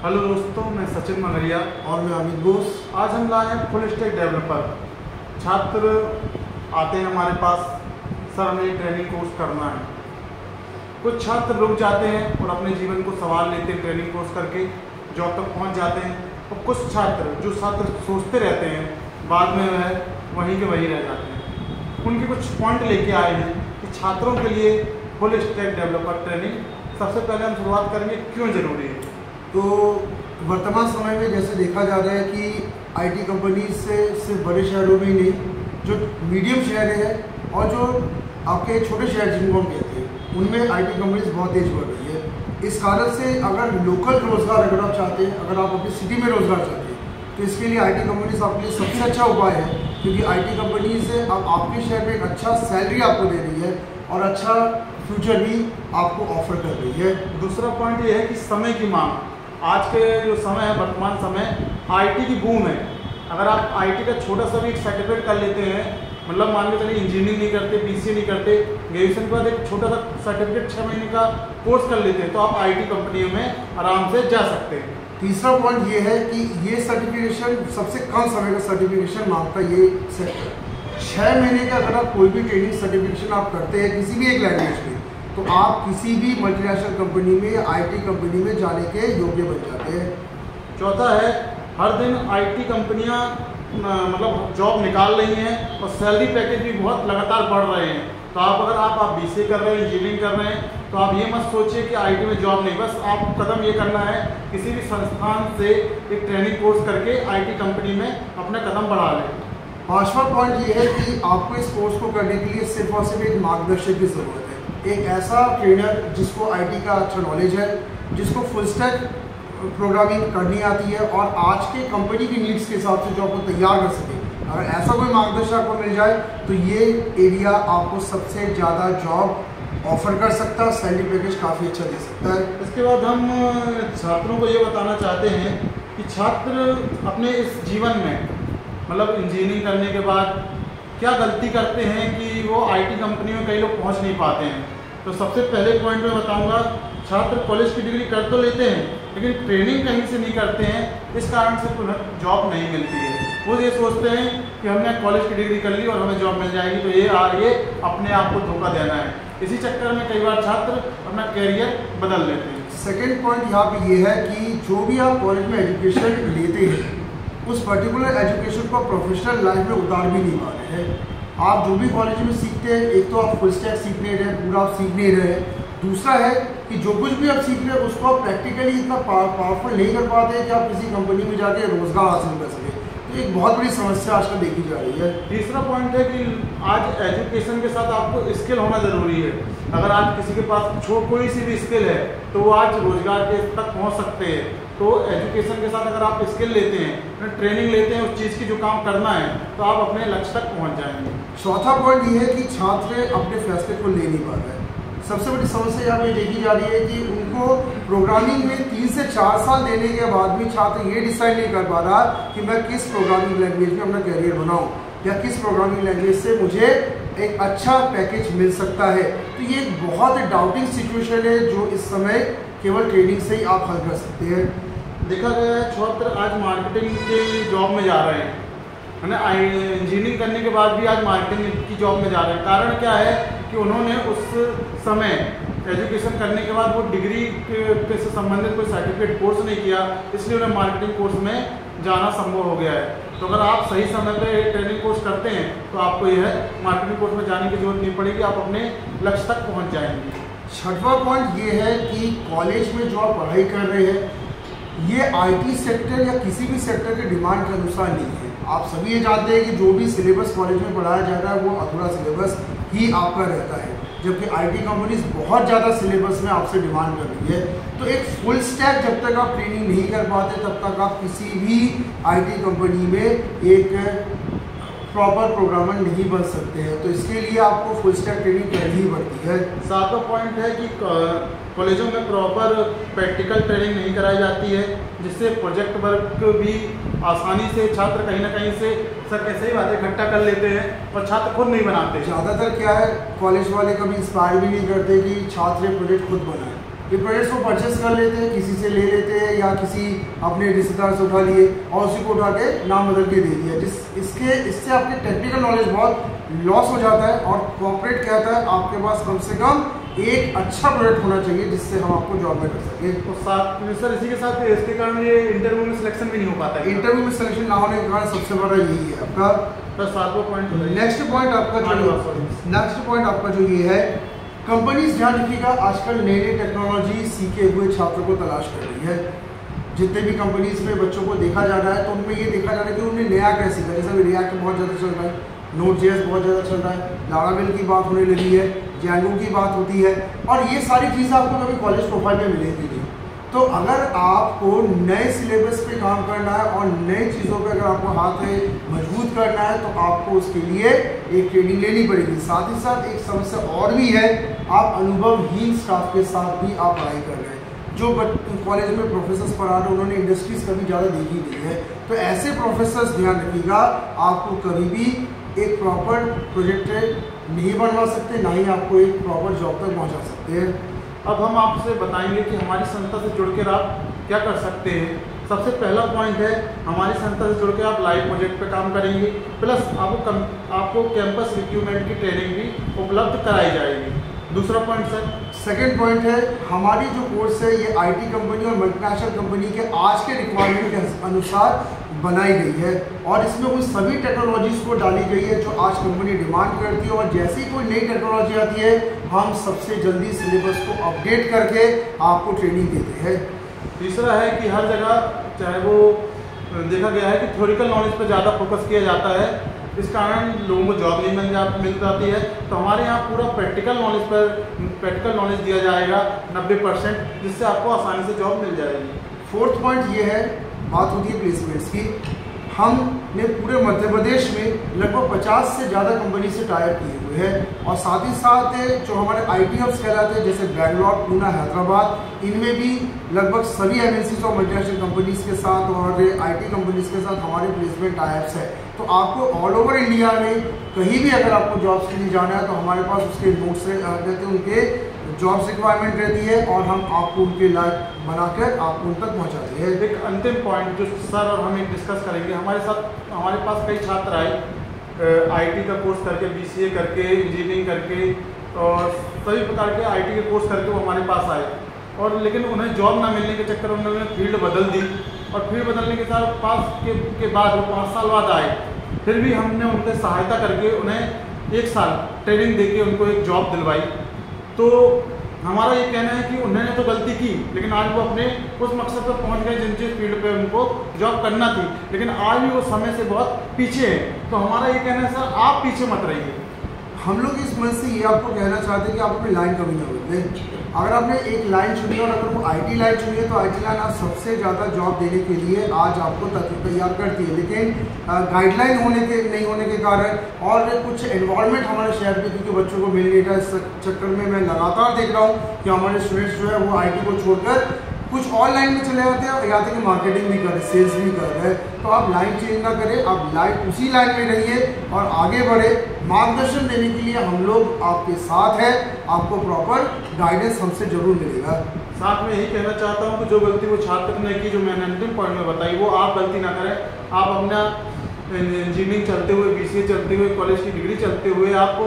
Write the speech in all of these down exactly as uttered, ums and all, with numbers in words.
Hello दोस्तों, मैं सचिन मंगरिया और मैं अमित बोस। आज हम लाए हैं फुल स्टैक डेवलपर। छात्र आते हैं हमारे पास, सर हमें ट्रेनिंग कोर्स करना है। कुछ छात्र रुक जाते हैं और अपने जीवन को संवार लेते हैं, ट्रेनिंग कोर्स करके जॉब तक पहुंच जाते हैं। और कुछ छात्र जो छात्र सोचते रहते हैं, बाद में वह वहीं के वहीं रह जाते हैं। उनके कुछ पॉइंट लेके आए हैं कि छात्रों के लिए फुल स्टैक डेवलपर ट्रेनिंग सबसे पहले हम शुरुआत करेंगे क्यों ज़रूरी है। तो वर्तमान समय में जैसे देखा जा रहा है कि आईटी कंपनीज से सिर्फ बड़े शहरों में ही नहीं, जो मीडियम शहर है और जो आपके छोटे शहर जिनको हम कहते हैं, उनमें आईटी कंपनीज बहुत तेज बढ़ रही है। इस कारण से अगर लोकल रोजगार अगर आप चाहते हैं, अगर आप अपनी सिटी में रोजगार चाहते हैं, तो इसके लिए आईटी कंपनीज आपके लिए सबसे अच्छा उपाय है, क्योंकि आईटी कंपनी से अब आपके शहर में एक अच्छा सैलरी आपको दे रही है और अच्छा फ्यूचर भी आपको ऑफर कर रही है। दूसरा पॉइंट ये है कि समय की मांग। आज के जो समय है, वर्तमान समय आईटी की बूम है। अगर आप आईटी का छोटा सा भी एक सर्टिफिकेट कर लेते हैं, मतलब मान के चलिए इंजीनियरिंग नहीं करते, बीसीए नहीं करते, ग्रेजुएशन के बाद एक छोटा सा सर्टिफिकेट छः महीने का कोर्स कर लेते हैं, तो आप आईटी कंपनियों में आराम से जा सकते हैं। तीसरा पॉइंट ये है कि ये सर्टिफिकेशन सबसे कम समय का सर्टिफिकेशन मांगता ये सेक्टर। छः महीने का अगर आप कोई भी ट्रेनिंग सर्टिफिकेशन आप करते हैं किसी भी एक लैंग्वेज में, तो आप किसी भी मल्टीनेशनल कंपनी में या आईटी कंपनी में जाने के योग्य बन जाते हैं। चौथा है, हर दिन आईटी कंपनियां मतलब जॉब निकाल रही हैं और सैलरी पैकेज भी बहुत लगातार बढ़ रहे हैं। तो आप अगर आप आप बीसीए कर रहे हैं, इंजीनियरिंग कर रहे हैं, तो आप ये मत सोचिए कि आईटी में जॉब नहीं, बस आप कदम ये करना है किसी भी संस्थान से एक ट्रेनिंग कोर्स करके आईटी कंपनी में अपना कदम बढ़ा लें। पांचवा पॉइंट ये है कि आपको इस कोर्स को करने के लिए सिर्फ और सिर्फ एक मार्गदर्शक की ज़रूरत है। एक ऐसा ट्रेनर जिसको आईटी का अच्छा नॉलेज है, जिसको फुल स्टैक प्रोग्रामिंग करनी आती है और आज के कंपनी की नीड्स के हिसाब से जॉब को तैयार कर सके। अगर ऐसा कोई मार्गदर्शक आपको मिल जाए तो ये एरिया आपको सबसे ज़्यादा जॉब ऑफर कर सकता है, सैलरी पैकेज काफ़ी अच्छा दे सकता है। इसके बाद हम छात्रों को ये बताना चाहते हैं कि छात्र अपने इस जीवन में मतलब इंजीनियरिंग करने के बाद क्या गलती करते हैं कि वो आईटी कंपनी में कई लोग पहुंच नहीं पाते हैं। तो सबसे पहले पॉइंट में बताऊंगा, छात्र कॉलेज की डिग्री कर तो लेते हैं लेकिन ट्रेनिंग कहीं से नहीं करते हैं, इस कारण से उन्हें जॉब नहीं मिलती है। वो ये सोचते हैं कि हमने कॉलेज की डिग्री कर ली और हमें जॉब मिल जाएगी, तो ये आ ये अपने आप को धोखा देना है। इसी चक्कर में कई बार छात्र अपना कैरियर बदल लेते हैं। सेकेंड पॉइंट यहाँ पे ये है कि जो भी आप कॉलेज में एजुकेशन लेते हैं, उस पर्टिकुलर एजुकेशन को प्रोफेशनल लाइफ में उतार भी नहीं पा रहे हैं। आप जो भी कॉलेज में सीखते हैं, एक तो आप फुल स्टैक सीख नहीं रहे, पूरा आप सीख नहीं रहे। दूसरा है कि जो कुछ भी आप सीख रहे हैं उसको आप प्रैक्टिकली इतना पावरफुल नहीं कर पाते हैं कि आप किसी कंपनी में जाके रोजगार हासिल कर सकें। तो एक बहुत बड़ी समस्या आजकल देखी जा रही है। तीसरा पॉइंट है कि आज एजुकेशन के साथ आपको स्किल होना ज़रूरी है। अगर आज किसी के पास छो कोई सी भी स्किल है तो वो आज रोजगार के तक पहुंच सकते हैं। तो एजुकेशन के साथ अगर आप स्किल लेते हैं, ट्रेनिंग लेते हैं उस चीज़ की जो काम करना है, तो आप अपने लक्ष्य तक पहुंच जाएंगे। चौथा पॉइंट ये है कि छात्र अपने फैसले को ले नहीं पा रहे हैं। सबसे बड़ी समस्या यहाँ पे देखी जा रही है कि उनको प्रोग्रामिंग में तीन से चार साल देने के बाद भी छात्र ये डिसाइड नहीं कर पा रहा कि मैं किस प्रोग्रामिंग लैंग्वेज में अपना करियर बनाऊं या किस प्रोग्रामिंग लैंग्वेज से मुझे एक अच्छा पैकेज मिल सकता है। तो ये एक बहुत डाउटिंग सिचुएशन है जो इस समय केवल ट्रेनिंग से ही आप हल कर सकते हैं। देखा गया है छात्र आज मार्केटिंग के जॉब में जा रहे हैं, है ना। इंजीनियरिंग करने के बाद भी आज मार्केटिंग की जॉब में जा रहे हैं। कारण क्या है कि उन्होंने उस समय एजुकेशन करने के बाद वो डिग्री के से संबंधित कोई सर्टिफिकेट कोर्स नहीं किया, इसलिए उन्हें मार्केटिंग कोर्स में जाना संभव हो गया है। तो अगर आप सही समय पे ट्रेनिंग कोर्स करते हैं तो आपको यह मार्केटिंग कोर्स में जाने की जरूरत नहीं पड़ेगी, आप अपने लक्ष्य तक पहुँच जाएंगे। छठवां पॉइंट ये है कि कॉलेज में जो आप पढ़ाई कर रहे हैं ये आईटी सेक्टर या किसी भी सेक्टर के डिमांड के अनुसार नहीं है। आप सभी ये जानते हैं कि जो भी सिलेबस कॉलेज में पढ़ाया जा रहा है वो अधूरा सिलेबस ही आपका रहता है, जबकि आईटी कंपनीज बहुत ज़्यादा सिलेबस में आपसे डिमांड कर रही है। तो एक फुल स्टैक जब तक आप ट्रेनिंग नहीं कर पाते तब तक आप किसी भी आईटी कंपनी में एक प्रॉपर प्रोग्रामर नहीं बन सकते हैं। तो इसके लिए आपको फुल स्टैक ट्रेनिंग करनी ही पड़ती है। सातवां पॉइंट है कि कॉलेजों में प्रॉपर प्रैक्टिकल ट्रेनिंग नहीं कराई जाती है, जिससे प्रोजेक्ट वर्क भी आसानी से छात्र कहीं ना कहीं से सर कैसे ही बातें इकट्ठा कर लेते हैं और छात्र खुद नहीं बनाते। ज़्यादातर क्या है, कॉलेज वाले कभी इंस्पायर भी नहीं करते कि छात्र प्रोजेक्ट खुद बनाए। ये प्रोजेक्ट्स को परचेस कर लेते हैं, किसी से ले लेते हैं या किसी अपने रिश्तेदार से उठा लिए और उसी को उठा के नाम बदल के दे दिया, जिस इसके इससे आपके टेक्निकल नॉलेज बहुत लॉस हो जाता है। और कॉर्पोरेट कहता है आपके पास कम से कम एक अच्छा प्रोजेक्ट होना चाहिए जिससे हम आपको जॉब में कर सकें। तो साथ में सर इसी के साथ इसके कारण ये इंटरव्यू में सिलेक्शन भी नहीं हो पाता है। इंटरव्यू में सिलेक्शन ना होने के कारण सबसे बड़ा यही है आपका। तो सातवां पॉइंट नेक्स्ट पॉइंट आपका जो नेक्स्ट पॉइंट आपका जो ये है, कंपनीज ध्यान रखिएगा आजकल नई नई टेक्नोलॉजी सीखे हुए छात्रों को तलाश कर रही है। जितने भी कंपनीज में बच्चों को देखा जा रहा है तो उनमें ये देखा जा रहा है कि उन्हें नया क्या सीखा। जैसे अभी रिएक्ट बहुत ज़्यादा चल रहा है, नोड जेएस बहुत ज़्यादा चल रहा है, लारावेल की बात होने लगी है, जैंगो की बात होती है, और ये सारी चीज़ें आपको कभी कॉलेज प्रोफाइल में मिलेगी नहीं। तो अगर आपको नए सिलेबस पे काम करना है और नई चीज़ों पे अगर आपको हाथ मजबूत करना है तो आपको उसके लिए एक ट्रेनिंग लेनी पड़ेगी। साथ ही साथ एक समस्या और भी है, आप अनुभवहीन स्टाफ के साथ भी आप पढ़ाई कर रहे हैं। जो कॉलेज में प्रोफेसर्स पढ़ा रहे हैं उन्होंने इंडस्ट्रीज कभी ज़्यादा देखी नहीं है, तो ऐसे प्रोफेसर्स ध्यान रखिएगा आपको कभी भी एक प्रॉपर प्रोजेक्ट नहीं बनवा सकते, ना ही आपको एक प्रॉपर जॉब तक पहुँचा सकते हैं। अब हम आपसे बताएंगे कि हमारी संस्था से जुड़कर आप क्या कर सकते हैं। सबसे पहला पॉइंट है, हमारी संस्था से जुड़कर आप लाइव प्रोजेक्ट पे काम करेंगे, प्लस आपको कम, आपको कैंपस रिक्रूटमेंट की ट्रेनिंग भी उपलब्ध कराई जाएगी। दूसरा पॉइंट सर, सेकंड पॉइंट है, हमारी जो कोर्स है ये आईटी कंपनी और मल्टीनेशनल कंपनी के आज के रिक्वायरमेंट के अनुसार बनाई गई है और इसमें उन सभी टेक्नोलॉजीज को डाली गई है जो आज कंपनी डिमांड करती है। और जैसी कोई नई टेक्नोलॉजी आती है हम सबसे जल्दी सिलेबस को अपडेट करके आपको ट्रेनिंग देते हैं। तीसरा है कि हर जगह चाहे वो देखा गया है कि थ्योरिकल नॉलेज पर ज़्यादा फोकस किया जाता है, इस कारण लोगों को जॉब नहीं मिल जा मिल जाती है। तो हमारे यहाँ पूरा प्रैक्टिकल नॉलेज पर प्रैक्टिकल नॉलेज दिया जाएगा नब्बे परसेंट, जिससे आपको आसानी से जॉब मिल जाएगी। फोर्थ पॉइंट ये है, बात होती है प्लेसमेंट्स की। हमने पूरे मध्य प्रदेश में लगभग पचास से ज़्यादा कंपनी से टाई किए हुए हैं और साथ ही साथ जो हमारे आईटी हब्स कहलाते हैं जैसे बेंगलोर, पुणे, हैदराबाद, इनमें भी लगभग सभी एमएनसीज और मल्टीनेशनल कंपनीज के साथ और आईटी कंपनीज के साथ हमारे प्लेसमेंट टाइप्स है। तो आपको ऑल ओवर इंडिया में कहीं भी अगर आपको जॉब्स के लिए जाना है तो हमारे पास उसके नोट्स रहते हैं, उनके जॉब्स रिक्वायरमेंट रहती है और हम आपको उनके लायक बनाकर आपको उन तक पहुँचाते हैं। एक अंतिम पॉइंट जो सर और हम एक डिस्कस करेंगे, हमारे साथ हमारे पास कई छात्र आए आईटी का कोर्स करके, बीसीए करके, इंजीनियरिंग करके और सभी प्रकार के आईटी के कोर्स करके वो हमारे पास आए और लेकिन उन्हें जॉब ना मिलने के चक्कर में उन्होंने फील्ड बदल दी और फील्ड बदलने के साथ पास के, के बाद वो पाँच साल बाद आए, फिर भी हमने उनकी सहायता करके उन्हें एक साल ट्रेनिंग देके उनको एक जॉब दिलवाई। तो हमारा ये कहना है कि उन्होंने तो गलती की लेकिन आज वो अपने उस मकसद पर पहुंच गए जिन जिस फील्ड पे उनको जॉब करना थी, लेकिन आज भी वो समय से बहुत पीछे है। तो हमारा ये कहना है सर आप पीछे मत रहिए। हम लोग इस मन से ये आपको कहना चाहते हैं कि आप अपनी लाइन कभी ना बदलें। अगर आपने एक लाइन चुनी और अगर वो आईटी लाइन चुनी है तो आईटी लाइन आज सबसे ज़्यादा जॉब देने के लिए आज आपको तैयार करती है, लेकिन गाइडलाइन होने के नहीं होने के कारण और कुछ एनवायरनमेंट हमारे शहर में क्योंकि बच्चों को मिल नहीं रहा, इस चक्कर में मैं लगातार देख रहा हूँ कि हमारे स्टूडेंट्स जो है वो आईटी को छोड़कर कुछ और लाइन में चले जाते हैं और यहाँ तक कि मार्केटिंग भी कर रहे, सेल्स भी कर रहे हैं। तो आप लाइन चेंज ना करें, आप लाइन उसी लाइन में रहिए और आगे बढ़े। मार्गदर्शन देने के लिए हम लोग आपके साथ हैं, आपको प्रॉपर गाइडेंस हमसे जरूर मिलेगा। साथ में यही कहना चाहता हूँ कि जो गलती वो छात्र ने की, जो मैंने अंतिम पॉइंट में बताई, वो आप गलती ना करें। आप अपना इंजीनियरिंग चलते हुए, बीसीए चलते हुए, कॉलेज की डिग्री चलते हुए आप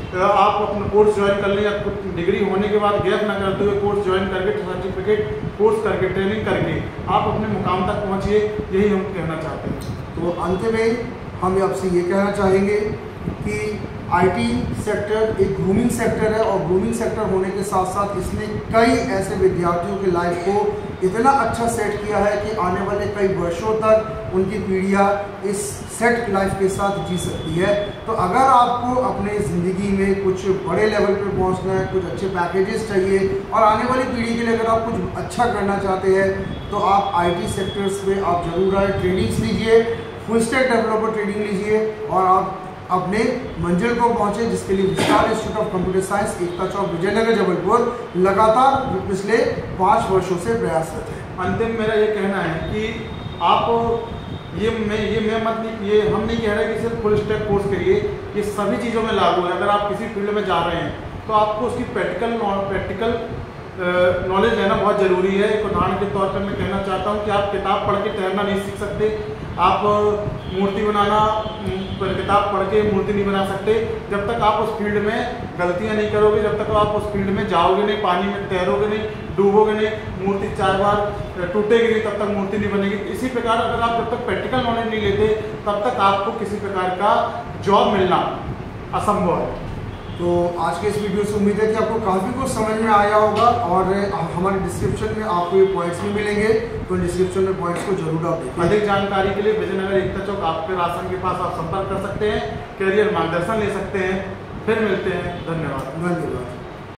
आप अपना कोर्स ज्वाइन कर लें या डिग्री होने के बाद गैप ना करते हुए कोर्स ज्वाइन करके, सर्टिफिकेट कोर्स करके, ट्रेनिंग करके आप अपने मुकाम तक पहुँचिए, यही हम कहना चाहते हैं। तो अंत में हम आपसे ये कहना चाहेंगे कि आईटी सेक्टर एक ग्रूमिंग सेक्टर है और ग्रूमिंग सेक्टर होने के साथ साथ इसने कई ऐसे विद्यार्थियों के लाइफ को इतना अच्छा सेट किया है कि आने वाले कई वर्षों तक उनकी पीढ़ियाँ इस सेट लाइफ के साथ जी सकती है। तो अगर आपको अपने ज़िंदगी में कुछ बड़े लेवल पे पहुंचना है, कुछ अच्छे पैकेजेस चाहिए और आने वाली पीढ़ी के लिए अगर आप कुछ अच्छा करना चाहते हैं तो आप आईटी सेक्टर्स में आप जरूर आए, ट्रेनिंग्स लीजिए, फुल स्टैक डेवलपर ट्रेनिंग लीजिए और आप अपने मंजिल को पहुंचे, जिसके लिए Vistar institute of computer science, Ekta Chowk, Vijaynagar, Jabalpur लगातार पिछले पाँच वर्षों से प्रयासरत है। अंतिम मेरा ये कहना है कि आप ये मैं ये मैं मत नहीं ये हम नहीं कह रहे कि सिर्फ फुल स्टैक कोर्स करिए, ये सभी चीज़ों में लागू है। अगर आप किसी फील्ड में जा रहे हैं तो आपको उसकी प्रैक्टिकल प्रैक्टिकल नॉलेज लेना बहुत ज़रूरी है। एक उदाहरण के तौर पर मैं कहना चाहता हूँ कि आप किताब पढ़ के तैरना नहीं सीख सकते, आप मूर्ति बनाना किताब पढ़ के मूर्ति नहीं बना सकते जब तक आप उस फील्ड में गलतियाँ नहीं करोगे, जब तक आप उस फील्ड में जाओगे नहीं, पानी में तैरोगे नहीं, डूबोगे नहीं, मूर्ति चार बार टूटेगी नहीं, तब तक मूर्ति नहीं बनेगी। इसी प्रकार अगर आप जब तक प्रैक्टिकल नॉलेज नहीं लेते तब तक आपको किसी प्रकार का जॉब मिलना असंभव है। तो आज के इस वीडियो से उम्मीद है कि आपको काफ़ी कुछ समझ में आया होगा और हमारे डिस्क्रिप्शन में आपको ये पॉइंट्स भी मिलेंगे, तो डिस्क्रिप्शन में पॉइंट्स को जरूर आप देखें। अधिक जानकारी के लिए विजयनगर एकता चौक आपके राशन के पास आप संपर्क कर सकते हैं, कैरियर मार्गदर्शन ले सकते हैं। फिर मिलते हैं, धन्यवाद। धन्यवाद।